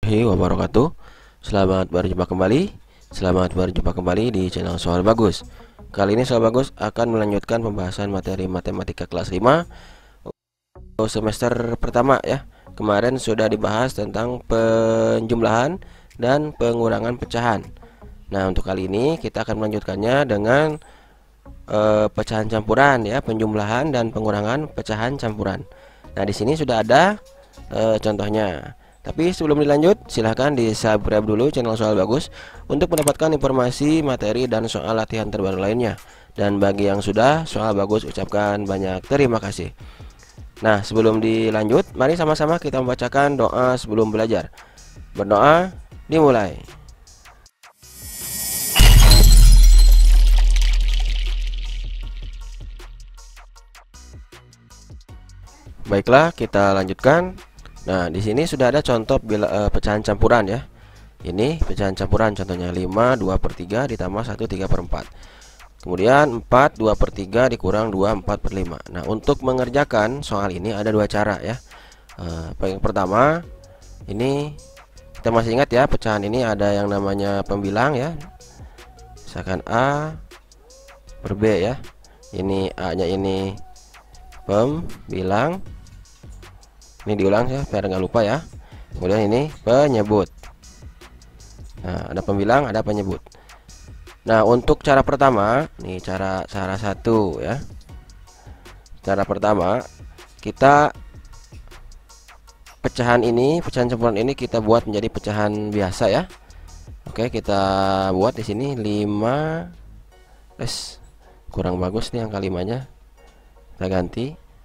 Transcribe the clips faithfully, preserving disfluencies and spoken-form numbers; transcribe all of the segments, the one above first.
warahmatullahi wabarakatuh. Selamat berjumpa kembali Selamat berjumpa kembali di channel Soal Bagus. Kali ini Soal Bagus akan melanjutkan pembahasan materi matematika kelas lima semester pertama ya. Kemarin sudah dibahas tentang penjumlahan dan pengurangan pecahan. Nah, untuk kali ini kita akan melanjutkannya dengan uh, pecahan campuran ya, penjumlahan dan pengurangan pecahan campuran. Nah, di sini sudah ada uh, contohnya. Tapi sebelum dilanjut, silahkan di subscribe dulu channel Soal Bagus untuk mendapatkan informasi, materi, dan soal latihan terbaru lainnya. Dan bagi yang sudah, Soal Bagus ucapkan banyak terima kasih. Nah, sebelum dilanjut, mari sama-sama kita membacakan doa sebelum belajar. Berdoa, dimulai. Baiklah, kita lanjutkan. Nah, di sini sudah ada contoh bila, uh, pecahan campuran ya. Ini pecahan campuran contohnya lima dua per tiga ditambah satu tiga per empat. Kemudian empat dua per tiga dikurang dua empat per lima. Nah, untuk mengerjakan soal ini ada dua cara ya. Uh, yang pertama, ini kita masih ingat ya, pecahan ini ada yang namanya pembilang ya. Misalkan A per B ya. Ini A-nya ini pembilang. Ini diulang ya biar nggak lupa ya. Kemudian ini penyebut. Nah, ada pembilang, ada penyebut. Nah, untuk cara pertama, nih cara cara satu ya. Cara pertama, kita pecahan ini, pecahan campuran ini kita buat menjadi pecahan biasa ya. Oke, kita buat di sini lima. Es kurang bagus nih angka limanya. Kita ganti.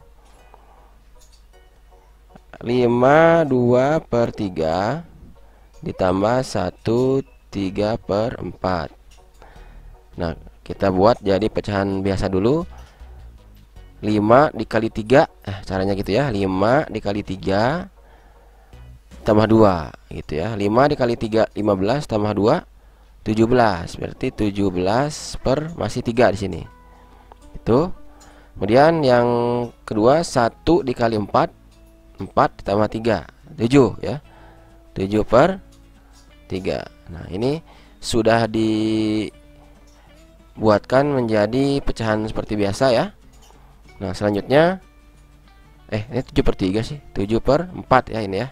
lima dua per tiga ditambah satu tiga per empat. Nah, kita buat jadi pecahan biasa dulu. Lima dikali tiga, eh, caranya gitu ya. Lima dikali tiga tambah dua gitu ya. Lima dikali tiga, lima belas, tambah dua, tujuh belas. Berarti tujuh belas per masih tiga di sini. Itu. Kemudian yang kedua, satu dikali empat, empat ditambah tiga, tujuh ya. tujuh per tiga. Nah, ini sudah dibuatkan menjadi pecahan seperti biasa ya. Nah, selanjutnya eh ini tujuh per tiga sih, tujuh per empat ya ini ya.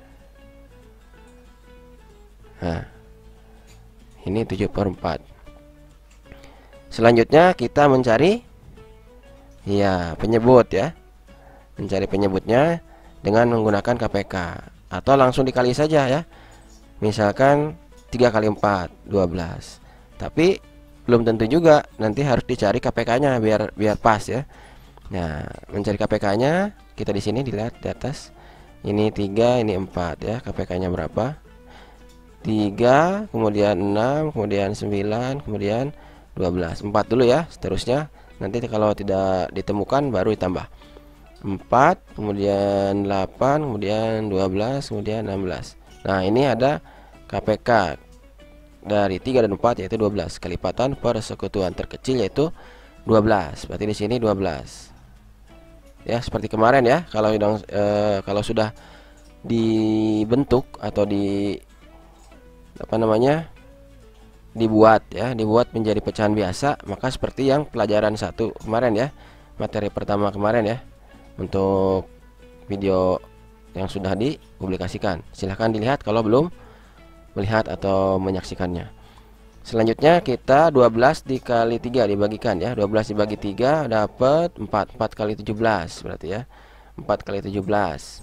Nah, ini tujuh per empat. Selanjutnya kita mencari ya penyebut ya. Mencari penyebutnya dengan menggunakan K P K atau langsung dikali saja ya. Misalkan tiga kali empat, dua belas. Tapi belum tentu juga, nanti harus dicari K P K-nya biar biar pas ya. Nah, mencari K P K-nya kita di sini dilihat di atas. Ini tiga, ini empat ya. K P K-nya berapa? tiga, kemudian enam, kemudian sembilan, kemudian dua belas. empat dulu ya, seterusnya nanti kalau tidak ditemukan baru ditambah. empat, kemudian delapan, kemudian dua belas, kemudian enam belas. Nah, ini ada K P K dari tiga dan empat yaitu dua belas. Kelipatan persekutuan terkecil yaitu dua belas. Berarti di sini dua belas. Ya, seperti kemarin ya. Kalau eh, kalau sudah dibentuk atau di apa namanya? dibuat ya, dibuat menjadi pecahan biasa, maka seperti yang pelajaran satu kemarin ya. Materi pertama kemarin ya. Untuk video yang sudah dipublikasikan, silahkan dilihat kalau belum melihat atau menyaksikannya. Selanjutnya kita dua belas dikali tiga dibagikan ya. Dua belas dibagi tiga dapat empat. Empat kali tujuh belas berarti ya. Empat kali tujuh belas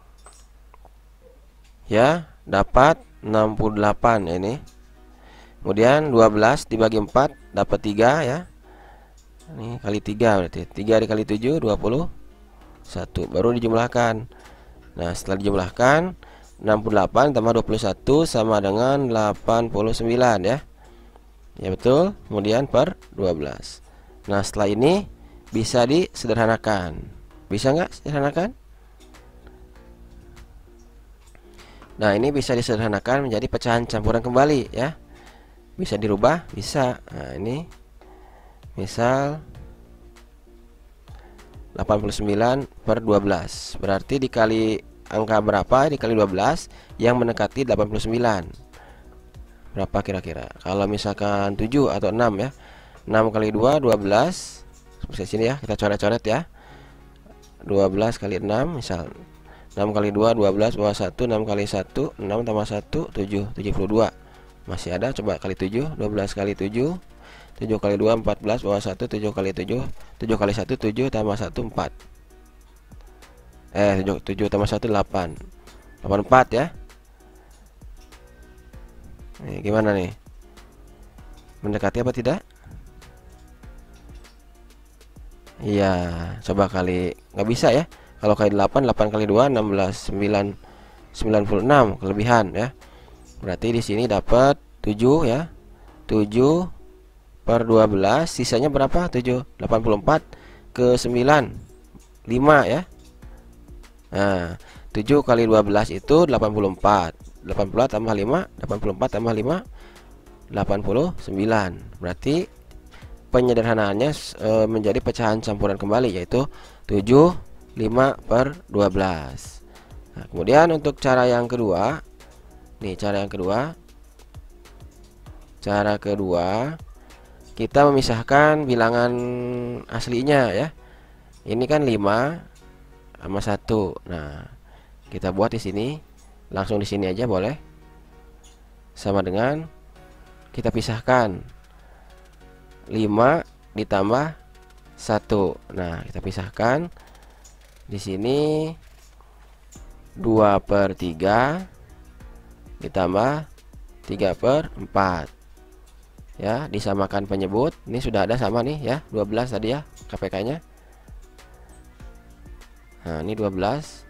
ya, dapat enam puluh delapan ini. Kemudian dua belas dibagi empat dapat tiga ya. Ini kali tiga berarti tiga dikali tujuh, dua puluh satu, baru dijumlahkan. Nah, setelah dijumlahkan enam puluh delapan tambah dua puluh satu sama dengan delapan puluh sembilan ya. Ya betul. Kemudian per dua belas. Nah, setelah ini bisa disederhanakan. Bisa nggak sederhanakan? Nah, ini bisa disederhanakan menjadi pecahan campuran kembali ya. Bisa dirubah, bisa. Nah, ini misal delapan puluh sembilan per dua belas berarti dikali angka berapa dikali dua belas yang mendekati delapan puluh sembilan? Berapa kira-kira? Kalau misalkan tujuh atau enam ya. enam kali dua, dua belas. Seperti sini ya, kita coret-coret ya. dua belas kali enam misal. enam kali dua, dua belas, bawah satu, enam kali satu, enam tambah satu, tujuh, tujuh puluh dua. Masih ada, coba kali tujuh, dua belas kali tujuh, tujuh kali dua, empat belas, bawah satu, tujuh kali tujuh, tujuh kali satu, tujuh, tambah satu, empat. Eh, tujuh, tujuh tambah satu, delapan. delapan puluh empat ya. Nih, gimana nih? Mendekati apa tidak? Iya, coba kali, nggak bisa ya. Kalau kali delapan, delapan kali dua, enam belas, sembilan, sembilan puluh enam kelebihan ya. Berarti di sini dapat tujuh ya. tujuh per dua belas, sisanya berapa? tujuh, delapan puluh empat ke sembilan, lima ya. Nah, tujuh kali dua belas itu delapan puluh empat. delapan puluh tambah lima, delapan puluh empat tambah lima, delapan puluh sembilan. Berarti penyederhanaannya e, menjadi pecahan campuran kembali, yaitu tujuh, lima per dua belas. Nah, kemudian untuk cara yang kedua, nih cara yang kedua, cara kedua kita memisahkan bilangan aslinya ya. Ini kan lima sama satu. Nah, kita buat di sini, langsung di sini aja boleh. Sama dengan kita pisahkan lima ditambah satu. Nah, kita pisahkan di sini dua per tiga ditambah tiga per empat ya, disamakan penyebut. Ini sudah ada sama nih ya, dua belas tadi ya K P K nya. Nah, ini dua belas.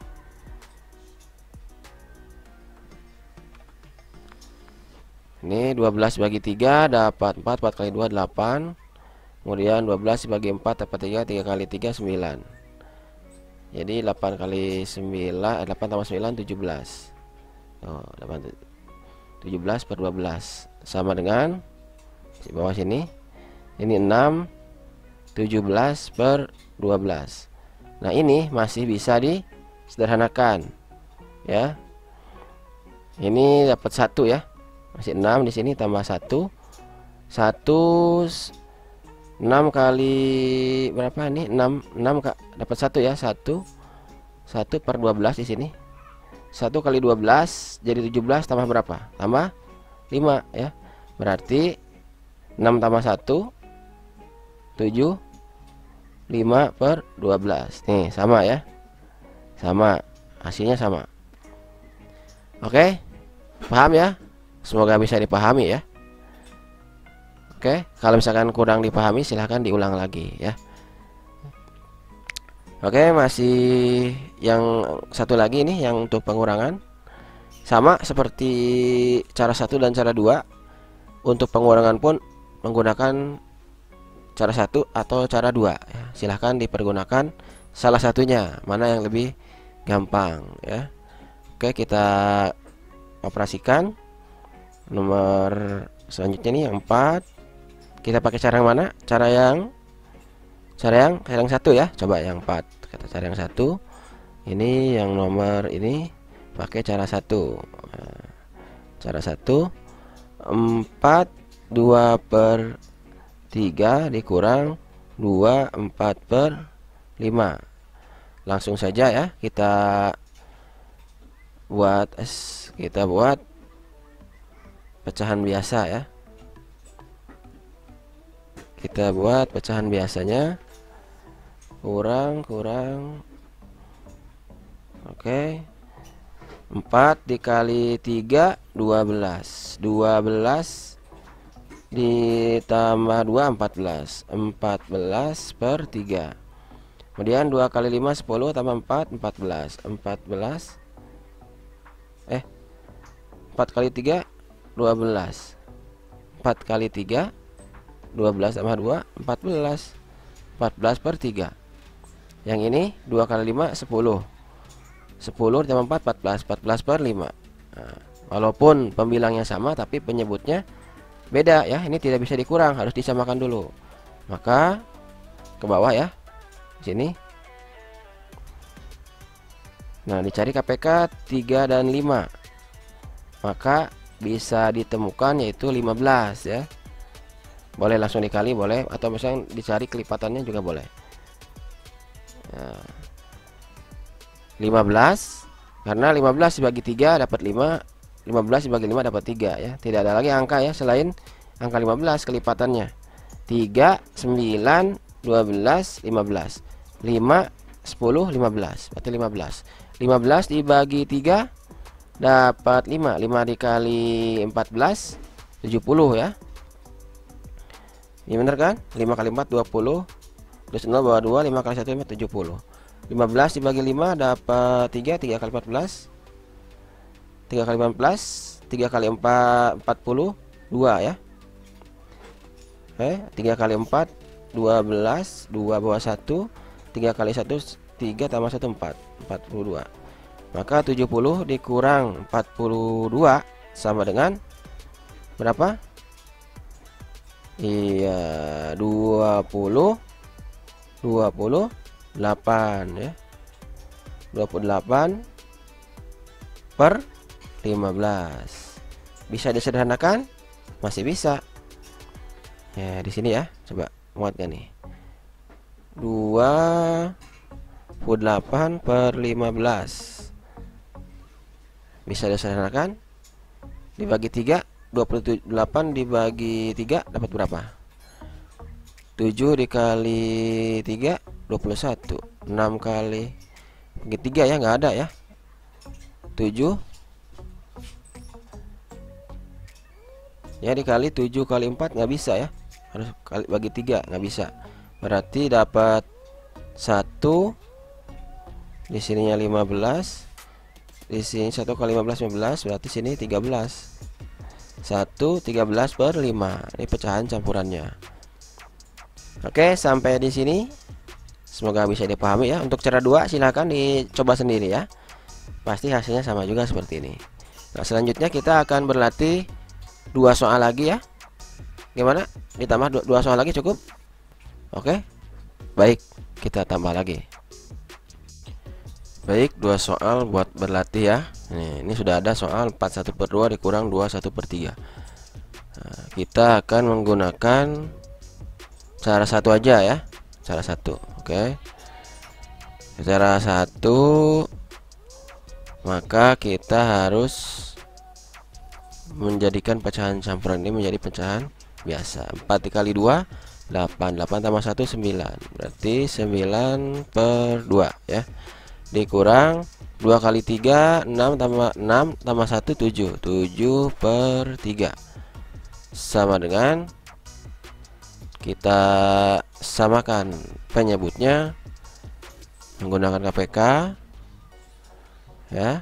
Ini dua belas bagi tiga dapat empat, empat kali dua delapan. Kemudian dua belas bagi empat dapat tiga, tiga kali tiga sembilan. Jadi delapan kali sembilan, delapan tambah sembilan, tujuh belas. Oh, delapan, tujuh belas per dua belas sama dengan di bawah sini. Ini enam, tujuh belas per dua belas. Nah, ini masih bisa disederhanakan ya. Ini dapat satu ya. Masih enam di sini tambah satu. satu enam kali berapa nih? enam enam Kak. Dapat satu ya, satu. satu per dua belas di sini. satu kali dua belas jadi tujuh belas tambah berapa? Tambah lima ya. Berarti enam tambah satu tujuh, lima per dua belas. Nih, sama ya. Sama. Hasilnya sama. Oke. Paham ya? Semoga bisa dipahami ya. Oke, kalau misalkan kurang dipahami silahkan diulang lagi ya. Oke, masih yang satu lagi nih yang untuk pengurangan. Sama seperti cara satu dan cara dua. Untuk pengurangan pun menggunakan cara satu atau cara dua ya. Silahkan dipergunakan salah satunya, mana yang lebih gampang ya. Oke, kita operasikan. Nomor selanjutnya nih yang empat. Kita pakai cara yang mana? Cara yang cara yang cara yang satu ya. Coba yang empat. Kata cara yang satu. Ini yang nomor ini pakai cara satu. Nah, cara satu, empat, dua per tiga dikurang dua, empat per lima. Langsung saja ya kita buat kita buat pecahan biasa ya. Kita buat pecahan biasanya. Kurang kurang. Oke. empat dikali tiga dua belas. dua belas ditambah dua, empat belas. empat belas per tiga. Kemudian dua kali lima sepuluh tambah empat, empat belas. empat belas Eh empat kali tiga dua belas. empat kali tiga dua belas tambah dua, empat belas. empat belas per tiga. Yang ini dua kali lima sepuluh. sepuluh ditambah empat, empat belas. empat belas per lima. Nah, walaupun pembilangnya sama tapi penyebutnya beda ya. Ini tidak bisa dikurang, harus disamakan dulu. Maka ke bawah ya. Sini. Nah, dicari K P K tiga dan lima, maka bisa ditemukan yaitu lima belas ya. Boleh langsung dikali boleh, atau misalnya dicari kelipatannya juga boleh. Nah, lima belas, karena lima belas dibagi tiga dapat lima, lima belas dibagi lima dapat tiga ya. Tidak ada lagi angka ya selain angka lima belas kelipatannya. tiga, sembilan, dua belas, lima belas. lima, sepuluh, lima belas. Berarti lima belas. lima belas dibagi tiga dapat lima. lima dikali empat belas tujuh puluh ya. Ini benar kan? lima kali empat dua puluh. Plus nol bawah dua, lima kali satu tujuh puluh. lima belas dibagi lima dapat tiga. tiga kali empat belas. tiga kali empat belas, tiga kali empat empat puluh dua ya. Oke, tiga kali empat dua belas, dua bawah satu, tiga kali satu tiga tambah satu empat, empat puluh dua. Maka tujuh puluh dikurang empat puluh dua sama dengan berapa? Iya, dua puluh dua puluh delapan ya. dua puluh delapan per lima belas. Bisa disederhanakan? Masih bisa. Ya, di sini ya. Coba muatkan nih. dua puluh delapan per lima belas. Bisa disederhanakan? Dibagi tiga, dua puluh delapan dibagi tiga dapat berapa? tujuh dikali tiga dua puluh satu. enam kali bagi tiga ya, nggak ada ya. tujuh ya, dikali tujuh kali empat nggak bisa ya, harus kali bagi tiga, nggak bisa. Berarti dapat satu. Di sininya lima belas. Di sini satu kali lima belas lima belas, berarti sini tiga belas. satu tiga belas per lima. Ini pecahan campurannya. Oke, sampai di sini semoga bisa dipahami ya. Untuk cara dua silahkan dicoba sendiri ya. Pasti hasilnya sama juga seperti ini. Nah, selanjutnya kita akan berlatih dua soal lagi ya. Gimana? Ditambah dua, dua soal lagi cukup? Oke. Baik, kita tambah lagi. Baik, dua soal buat berlatih ya. Nih, ini sudah ada soal empat satu per dua dikurang dua satu per tiga. Nah, kita akan menggunakan cara satu aja ya. Cara satu. Oke. Cara satu, maka kita harus menjadikan pecahan campuran ini menjadi pecahan biasa. Empat dikali dua delapan. Delapan tambah satu sembilan. Berarti sembilan per dua ya. Dikurang dua kali tiga enam tambah enam tambah satu tujuh. Tujuh per tiga sama dengan, kita samakan penyebutnya menggunakan K P K ya.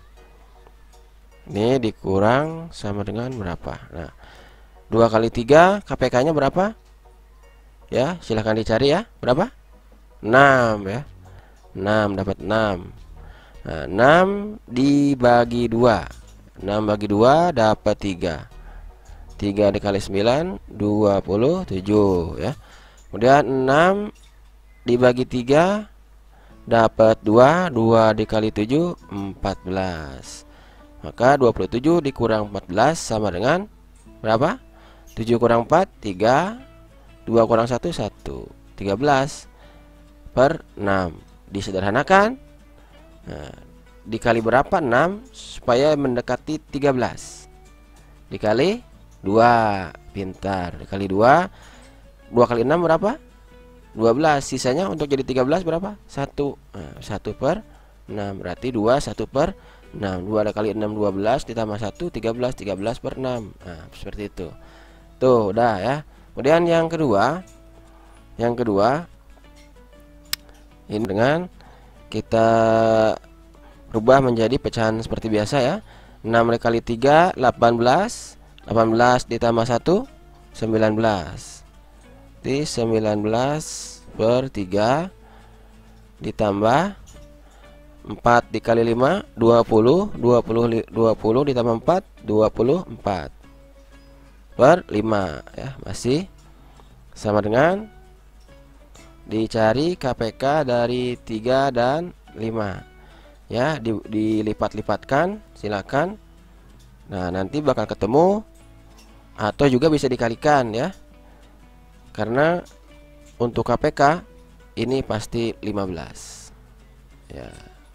Ini dikurang sama dengan berapa? Nah, dua kali tiga K P K nya berapa? Ya, silahkan dicari ya. Berapa? enam ya. enam, dapat enam. Nah, enam dibagi dua. enam bagi dua dapat tiga. tiga dikali sembilan dua puluh tujuh ya. Kemudian enam dibagi tiga dapat dua. dua dikali tujuh empat belas. Maka dua puluh tujuh dikurang empat belas sama dengan berapa? tujuh kurang empat tiga. dua kurang satu satu. tiga belas per enam. Disederhanakan. Nah, dikali berapa? enam supaya mendekati tiga belas. Dikali dua. Pintar. Dikali dua. dua kali enam berapa? dua belas. Sisanya untuk jadi tiga belas berapa? satu. Nah, satu per enam. Berarti dua satu per enam. dua kali enam dua belas ditambah satu tiga belas. tiga belas per enam. Nah, seperti itu. Tuh, udah ya. Kemudian yang kedua, yang kedua ini dengan kita rubah menjadi pecahan seperti biasa ya. enam dikali tiga delapan belas. delapan belas ditambah satu sembilan belas. Jadi sembilan belas per tiga ditambah empat dikali lima dua puluh. dua puluh dua puluh ditambah empat dua puluh empat per lima ya. Masih sama dengan dicari K P K dari tiga dan lima. ya, di, dilipat-lipatkan, silakan. Nah, nanti bakal ketemu, atau juga bisa dikalikan ya. Karena untuk K P K ini pasti lima belas. Ya.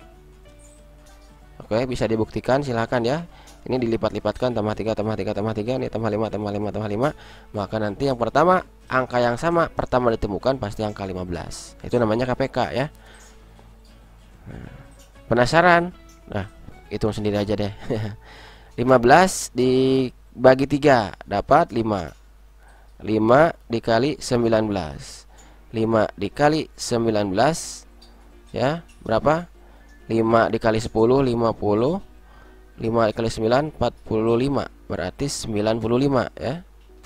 Oke, bisa dibuktikan, silakan ya. Ini dilipat-lipatkan, tambah tiga tambah tiga tambah tiga, ini tambah lima tambah lima tambah lima. Maka nanti yang pertama, angka yang sama pertama ditemukan pasti angka lima belas. Itu namanya K P K ya. Nah, penasaran? Nah, hitung sendiri aja deh. lima belas dibagi tiga dapat lima. lima dikali sembilan belas. lima dikali sembilan belas ya, berapa? lima dikali sepuluh, lima puluh. lima dikali sembilan, empat puluh lima. Berarti sembilan puluh lima ya.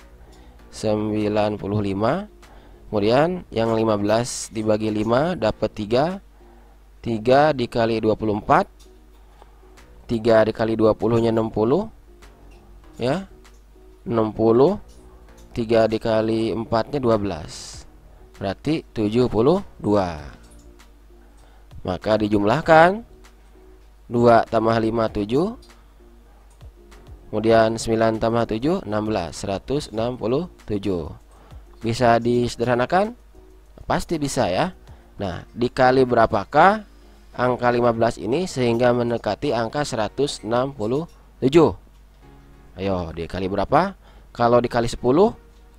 sembilan puluh lima. Kemudian yang lima belas dibagi lima dapat tiga. tiga dikali dua puluh empat. tiga dikali dua puluh nya enam puluh ya, enam puluh. tiga dikali empat nya dua belas, berarti tujuh puluh dua. Maka dijumlahkan, dua tambah lima tujuh, kemudian sembilan tambah tujuh enam belas, seratus enam puluh tujuh. Bisa disederhanakan? Pasti bisa ya. Nah, dikali berapakah angka lima belas ini sehingga mendekati angka seratus enam puluh tujuh? Ayo, dikali berapa? Kalau dikali sepuluh,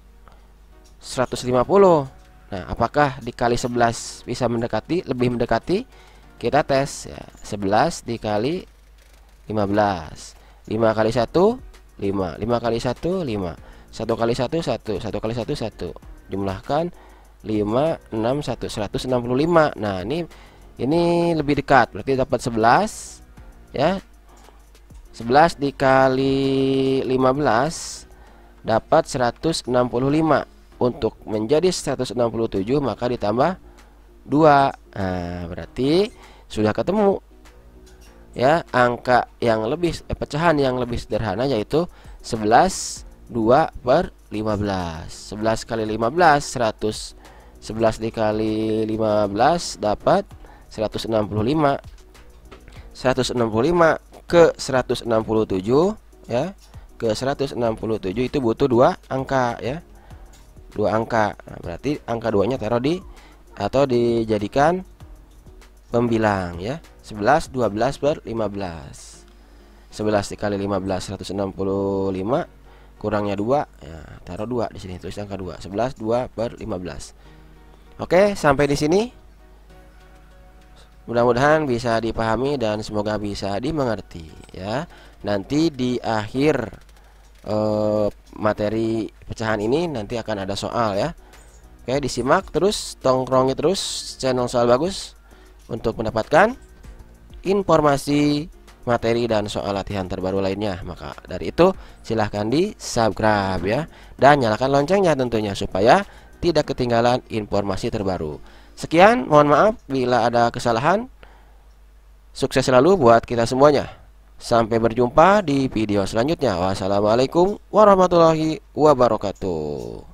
seratus lima puluh. Nah, apakah dikali sebelas bisa mendekati, lebih mendekati? Kita tes ya. sebelas dikali lima belas. lima kali satu, lima. lima kali satu, lima. satu kali satu, satu. satu kali satu, satu. Jumlahkan lima, enam, satu. seratus enam puluh lima. Nah, ini ini lebih dekat, berarti dapat sebelas ya. sebelas dikali lima belas dapat seratus enam puluh lima. Untuk menjadi seratus enam puluh tujuh maka ditambah dua. Nah, berarti sudah ketemu ya angka yang lebih eh, pecahan yang lebih sederhana, yaitu sebelas, dua per lima belas. sebelas kali lima belas, seratus. sebelas dikali lima belas dapat seratus enam puluh lima. seratus enam puluh lima ke seratus enam puluh tujuh ya. Ke seratus enam puluh tujuh itu butuh dua angka ya. Dua angka. Nah, berarti angka duanya taruh di atau dijadikan pembilang ya. sebelas, dua belas per lima belas. sebelas dikali lima belas, seratus enam puluh lima, kurangnya dua ya, taruh dua di sini, tulis angka dua. sebelas, dua per lima belas. Oke, sampai di sini. Mudah-mudahan bisa dipahami dan semoga bisa dimengerti ya. Nanti di akhir eh, materi pecahan ini nanti akan ada soal ya. Oke, disimak terus, tongkrongi terus channel Soal Bagus untuk mendapatkan informasi, materi dan soal latihan terbaru lainnya. Maka dari itu silahkan di subscribe ya, dan nyalakan loncengnya tentunya supaya tidak ketinggalan informasi terbaru. Sekian, mohon maaf bila ada kesalahan. Sukses selalu buat kita semuanya. Sampai berjumpa di video selanjutnya. Wassalamualaikum warahmatullahi wabarakatuh.